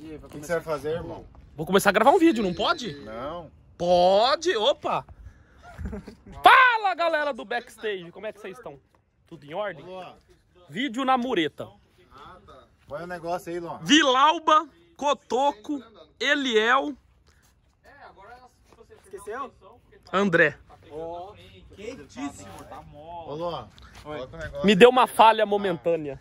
O que você vai fazer, irmão? Vou começar a gravar um vídeo, não pode? Não. Pode, opa! Fala, galera do backstage, como é que vocês estão? Tudo em ordem? Vídeo na mureta. Põe o negócio aí, Luan. Vilalba, Cotoco, Eliel, Esqueceu? André. Quentíssimo. Ô, Luan, coloca o negócio. Me deu uma falha momentânea.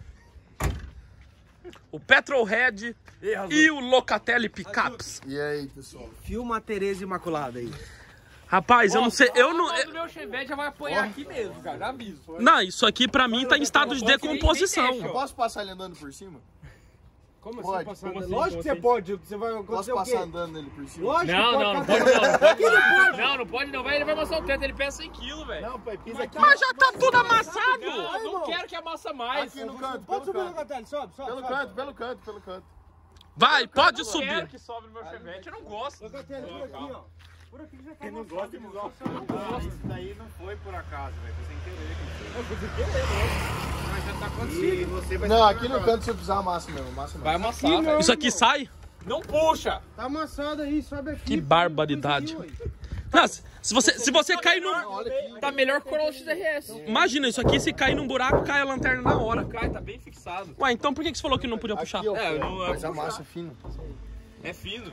O Petrolhead e o Locatelli Pickups. E aí, pessoal? Filma a Tereza Imaculada aí. Rapaz, eu não sei, eu não... O meu Chevette já vai apoiar aqui mesmo, cara, já aviso. Não, isso aqui pra mim tá em estado de decomposição. Eu posso passar ele andando por cima? Como Pode. assim passar andando? Lógico que você pode. Você vai Posso acontecer o quê? passar andando nele por cima? Lógico Não, que não, não pode. pode não, não pode não. Não pode não, ele vai mostrar o teto, ele pesa 100 kg, velho. Não, pai, pisa aqui. Mas já tá tudo amassado! Não, não quero que amassa mais. Aqui no canto, Pode pelo subir no canto. Locatelli, sobe. Pelo canto. Vai, pode Eu subir. quero que sobe no meu Chevette, eu não gosto. Locatelli, por aqui, ó. Por aqui já tá Quem não amassado, gosta, irmão. não. Isso daí não foi por acaso, velho. Foi sem querer. Eu fui sem querer, né? Mas já tá E acontecendo. você vai Não, aqui no canto você precisar amassa mesmo, amassa Vai mesmo. amassar, Aqui velho. não. Isso aqui sai? Não puxa. Tá amassado aí, sobe aqui. Que barbaridade. Não, se você cair num... Olha aqui. Tá melhor que o Corolla XRS. Imagina, isso aqui, se cair num buraco, cai a lanterna na hora. Cai, tá bem fixado. Ué, então por que você falou que não podia puxar? Aqui, ó, É, não- mas amassa fino. É fino.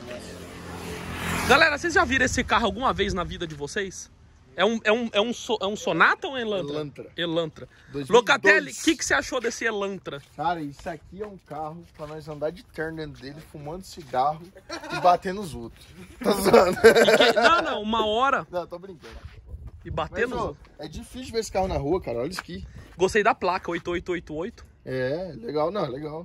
Galera, vocês já viram esse carro alguma vez na vida de vocês? É um Sonata ou um Elantra? Elantra. Elantra. 2002. Locatelli, o que você achou desse Elantra? Cara, isso aqui é um carro pra nós andar de terno dentro dele, fumando cigarro e batendo nos outros. Tá zoando? Não, uma hora Não, tô brincando. e bater Mas, nos ó, outros. é difícil ver esse carro na rua, cara. Olha isso aqui. Gostei da placa, 8888. É, legal, não, legal.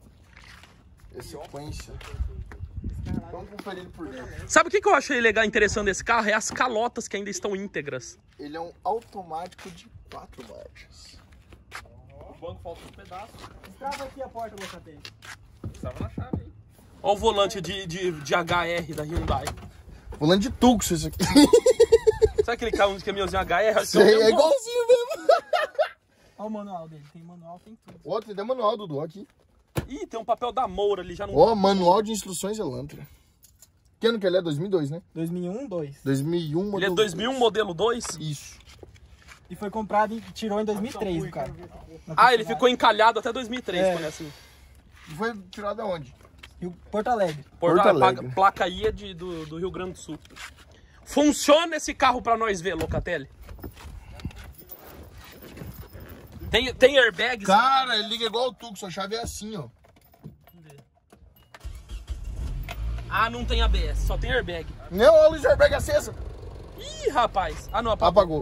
É sequência. Vamos conferir ele por dentro. Sabe o que eu achei legal, interessante desse carro? É as calotas que ainda estão íntegras. Ele é um automático de 4 marchas. O banco falta um pedaço. Trava aqui a porta, Locatelli. Estava na chave aí. Olha o volante de HR da Hyundai. Volante de Tucson isso aqui. Sabe aquele carro de caminhãozinho HR? Sei, é igualzinho mesmo. Olha o manual dele. Tem manual, tem tudo. Ó, tem até manual, Dudu, aqui. Ih, tem um papel da Moura ali, já não... Ó, manual de instruções Elantra. Que ano que ele é? 2002, né? 2001, 2. 2001, Ele é modelo 2001, modelo 2? Isso. E foi comprado e tirou em 2003, o cara. Ah, ele ficou encalhado até 2003, É. quando é assim. E foi tirado aonde? E Porto Alegre. Porto Alegre. Placa aí é do Rio Grande do Sul. Funciona esse carro pra nós ver, Locatelli? Tem airbags? Cara, ele liga igual o Tucson, a chave é assim, ó. Ah, não tem ABS, só tem airbag. Não, olha a luz de airbag acesa. Ih, rapaz. Ah, não, apagou. Apagou.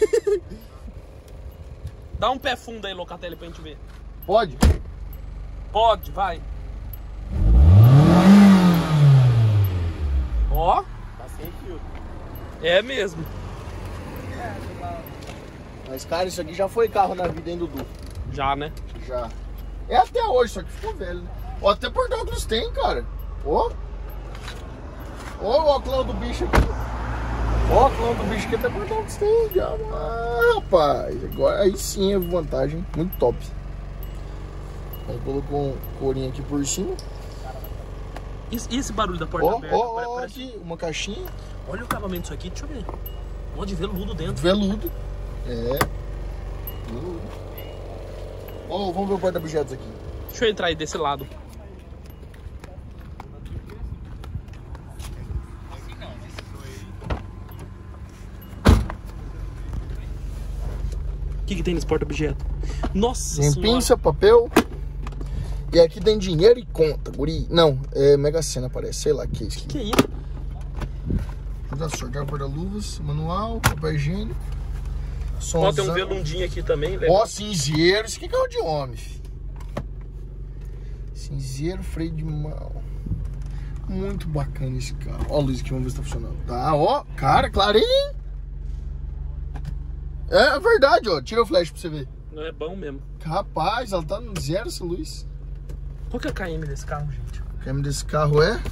Dá um pé fundo aí, Locatelli, pra gente ver. Pode? Pode, vai. Ó. Tá sem fio. É mesmo. Mas, cara, isso aqui já foi carro na vida, hein, Dudu? Já, né? Já. É até hoje, só que ficou velho, né? Ó, até porta-óculos tem, cara. Ó. Ó o óculos do bicho aqui. Ó o óculos do bicho aqui, até porta-óculos tem. Já. Ah, rapaz. Agora, aí sim é vantagem. Muito top. Aí colocou um corinho aqui por cima. E esse barulho da porta Ó, aberta? ó, Parece- aqui, uma caixinha. Olha o acabamento disso aqui, deixa eu ver. Um monte de veludo dentro. Veludo. É. Veludo. Ó, vamos ver o porta-objetos aqui. Deixa eu entrar aí desse lado. O que tem nesse porta-objeto? Nossa Tem senhora. pinça, papel. E aqui tem dinheiro e conta, guri. Não, é Mega Sena, parece. Sei lá que é isso aqui. Que isso? Ajuda a sortear guarda-luvas, manual, papel higiênico. Ó, tem um Somzão. velundinho aqui também. Legal. Ó, cinzeiro. Isso aqui é carro de homem, filho. Cinzeiro, freio de mão. Muito bacana esse carro. Ó a luz aqui, vamos ver se tá funcionando. Tá, ó. Cara, clarinho. É verdade, ó. Tira o flash pra você ver. Não é bom mesmo. Rapaz, ela tá no zero essa luz. Qual que é a KM desse carro, gente? O KM desse carro é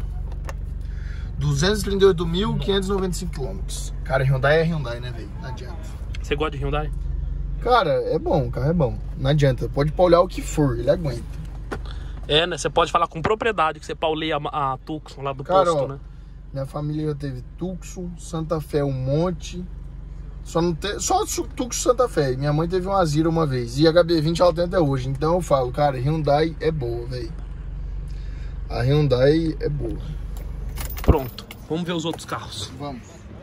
238.595 km. Cara, Hyundai é Hyundai, né, velho? Não adianta. Você gosta de Hyundai? Cara, é bom, o carro é bom. Não adianta, pode olhar o que for, ele aguenta. É, né? Você pode falar com propriedade que você pauleia a Tucson lá do Cara, posto, ó, né? minha família já teve Tucson, Santa Fé, um monte. Só Tucson, Santa Fé. Minha mãe teve uma Zira uma vez. E HB20 ela tem até hoje. Então eu falo, cara, Hyundai é boa, velho. A Hyundai é boa. Pronto. Vamos ver os outros carros. Vamos.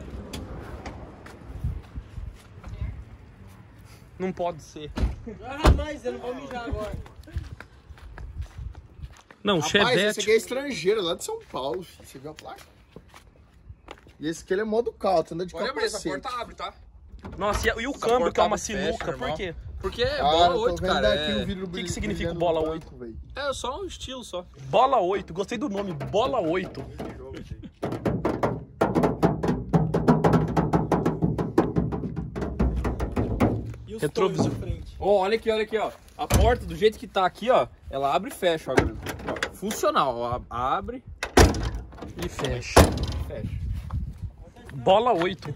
Não pode ser. Ah, mas eu não vou mijar agora. Não, Rapaz, esse Chevette. aqui é estrangeiro, lá de São Paulo, filho. Você viu a placa? E esse aqui ele é modo calça, anda de Olha, essa capacete. porta abre, tá? Nossa, e o Essa câmbio porta que é uma abre e fecha, sinuca, por normal. quê? Porque é Cara, bola tô 8, vendo cara. aqui o vidro que significa brilhando bola no 8? banco, velho. É só um estilo só. Bola 8, gostei do nome, Bola 8. E os Retrovisor. toios de frente. Ó, olha aqui, ó. A porta, do jeito que tá aqui, ó, ela abre e fecha, ó. Ó, funcional, ó. Abre E fecha. e fecha. Bola 8.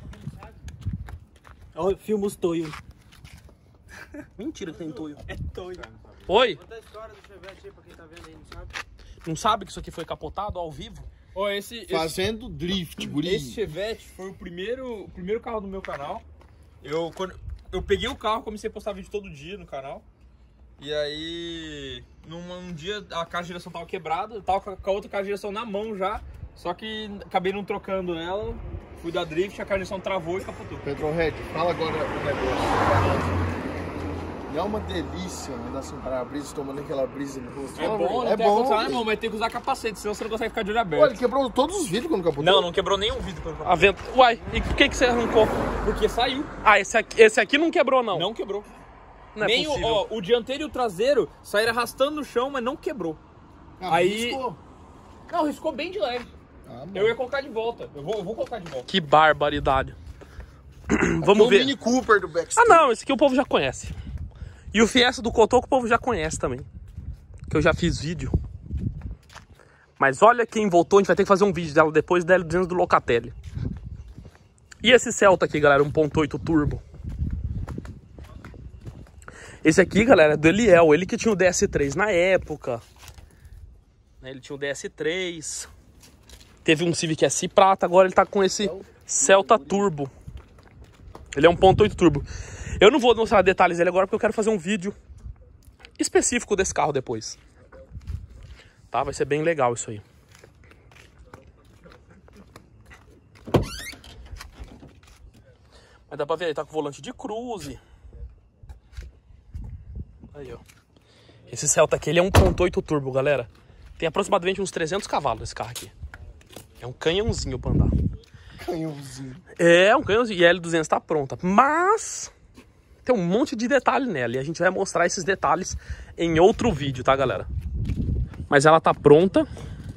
Ó, filma os toios. Mentira que tem toio. É toio. Oi? Conta a história do Chevette aí pra quem tá vendo aí, não sabe? Não sabe que isso aqui foi capotado ao vivo? Ó, esse Fazendo drift, guri. Esse Chevette foi o primeiro carro do meu canal. Quando eu peguei o carro, comecei a postar vídeo todo dia no canal. E aí, num dia a caixa de direção tava quebrada, eu tava com a outra caixa de direção na mão já. Só que acabei não trocando ela, fui dar drift, a caixa de direção travou e capotou. Petrohead, fala agora o negócio. É uma delícia andar assim para-brisa, tomando aquela brisa no rosto. É bom, não é tem bom. ar-condicionado, não, mas tem que usar capacete, senão você não consegue ficar de olho aberto. Olha, ele quebrou todos os vidros quando capotou. Não quebrou nenhum vidro quando capotou. A vento. Uai, e por que você arrancou? Porque saiu, Ah, esse aqui não quebrou, não. não quebrou. Não é Nem possível. o dianteiro e o traseiro saíram arrastando no chão, mas não quebrou. Ah, aí- riscou. Não, riscou bem de leve. Ah, Eu ia colocar de volta. Eu vou colocar de volta. Que barbaridade. Vamos Vamos o ver. Mini Cooper do backstage. Ah, não, esse aqui o povo já conhece. E o Fiesta do Cotoco o povo já conhece também. Que eu já fiz vídeo. Mas olha quem voltou, a gente vai ter que fazer um vídeo dela depois, da L200 do Locatelli. E esse Celta aqui, galera, 1.8 turbo. Esse aqui, galera, é do Eliel, ele que tinha o DS3 na época. Ele tinha o DS3. Teve um Civic SI prata, agora ele tá com esse Celta turbo. Ele é 1.8 turbo. Eu não vou mostrar detalhes dele agora porque eu quero fazer um vídeo específico desse carro depois. Tá? Vai ser bem legal isso aí. Mas dá pra ver, ele tá com volante de cruze. Aí, ó. Esse Celta aqui, ele é 1.8 turbo, galera. Tem aproximadamente uns 300 cavalos esse carro aqui. É um canhãozinho pra andar. Canhãozinho. É, um canhãozinho. E a L200 tá pronta. Mas tem um monte de detalhe nela. E a gente vai mostrar esses detalhes em outro vídeo, tá, galera? Mas ela tá pronta.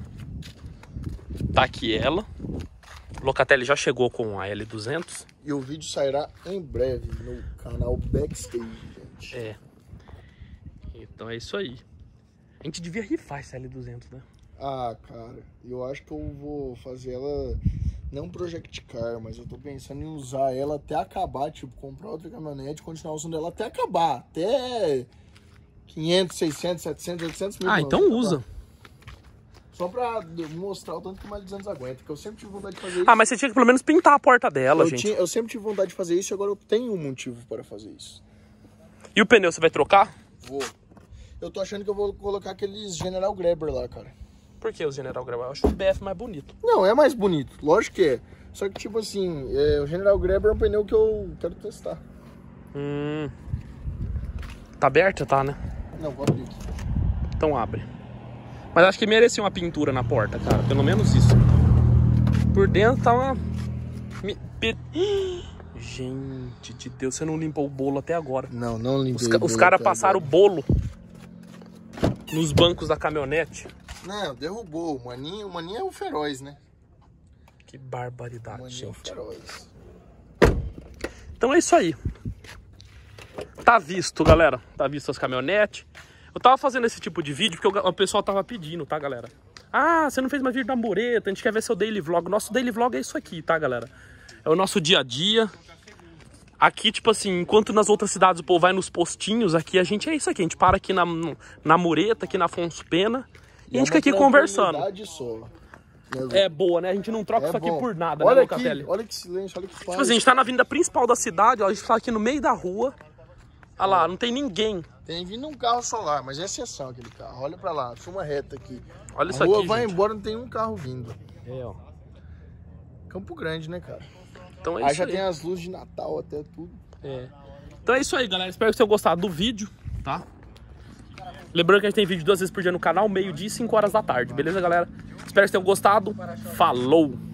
Tá aqui ela. O Locatelli já chegou com a L200. E o vídeo sairá em breve no canal Backstage, gente. É. Então é isso aí. A gente devia rifar essa L200, né? Ah, cara, eu acho que eu vou fazer ela, não Project Car, mas eu tô pensando em usar ela até acabar, tipo, comprar outra caminhonete e continuar usando ela até acabar, até 500, 600, 700, 800 mil. Ah, então usa. Só pra mostrar o tanto que mais 200 aguenta, porque eu sempre tive vontade de fazer isso. Ah, mas você tinha que pelo menos pintar a porta dela, gente. Eu sempre tive vontade de fazer isso e agora eu tenho um motivo para fazer isso. E o pneu, você vai trocar? Vou. Eu tô achando que eu vou colocar aqueles General Grabber lá, cara. Por que o General Grabber? Eu acho o BF mais bonito. Não, é mais bonito, lógico que é. Só que, tipo assim, o General Grabber é um pneu que eu quero testar. Tá aberta, tá, né? Não, vou abrir aqui. Então abre. Mas acho que merecia uma pintura na porta, cara. Pelo menos isso. Por dentro tá uma... Gente de Deus, você não limpou o bolo até agora. Não limpei. Os caras passaram o bolo nos bancos da caminhonete. Não, derrubou. O maninho é o feroz, né? Que barbaridade, O maninho é o gente. feroz. Então é isso aí. Tá visto, galera. Tá visto as caminhonetes. Eu tava fazendo esse tipo de vídeo porque o pessoal tava pedindo, tá, galera? Ah, você não fez mais vídeo da mureta, a gente quer ver seu daily vlog. Nosso daily vlog é isso aqui, tá, galera? É o nosso dia a dia. Aqui, tipo assim, enquanto nas outras cidades o povo vai nos postinhos, aqui a gente é isso aqui. A gente para aqui na mureta, aqui na Afonso Pena, e a gente fica aqui conversando. Só. É boa, né? A gente não troca isso aqui por nada, olha né, aqui, Locatelli? olha que silêncio, olha que paz. Tipo assim, a gente tá na avenida principal da cidade, ó, a gente tá aqui no meio da rua. Olha lá, não tem ninguém. Tem vindo um carro solar, mas é exceção aquele carro. Olha pra lá, filma reta aqui. Olha isso a rua aqui, vai gente. embora, não tem um carro vindo. É, ó. Campo Grande, né, cara? Então é Aí isso já aí. tem as luzes de Natal até tudo. É. Então é isso aí, galera. Espero que vocês tenham gostado do vídeo, tá? Lembrando que a gente tem vídeo 2 vezes por dia no canal, meio-dia e 5 horas da tarde. Beleza, galera? Espero que vocês tenham gostado. Falou!